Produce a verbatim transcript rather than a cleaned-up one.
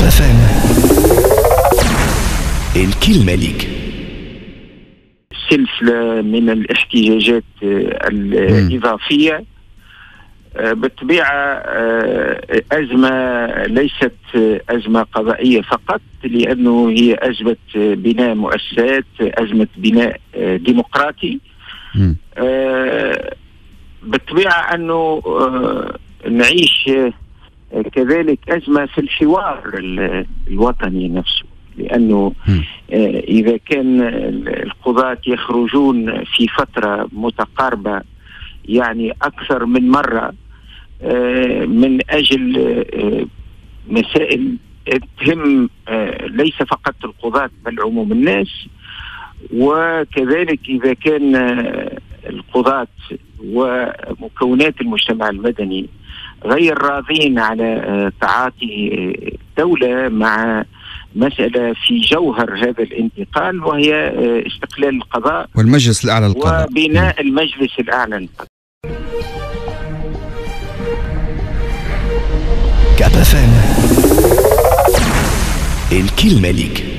فام. الكلمة ليك. سلسلة من الاحتجاجات الإضافية بالطبيعة أزمة ليست أزمة قضائية فقط، لأنه هي أزمة بناء مؤسسات، أزمة بناء ديمقراطي. بالطبيعة أنه نعيش كذلك أزمة في الحوار الوطني نفسه، لأنه إذا كان القضاة يخرجون في فترة متقاربة يعني أكثر من مرة من أجل مسائل تهم ليس فقط القضاة بل عموم الناس، وكذلك إذا كان القضاة ومكونات المجتمع المدني غير راضين على تعاطي الدولة مع مسألة في جوهر هذا الانتقال، وهي استقلال القضاء والمجلس الأعلى للقضاء وبناء المجلس الأعلى للقضاء. كاب اف ام. الكلمة ليك.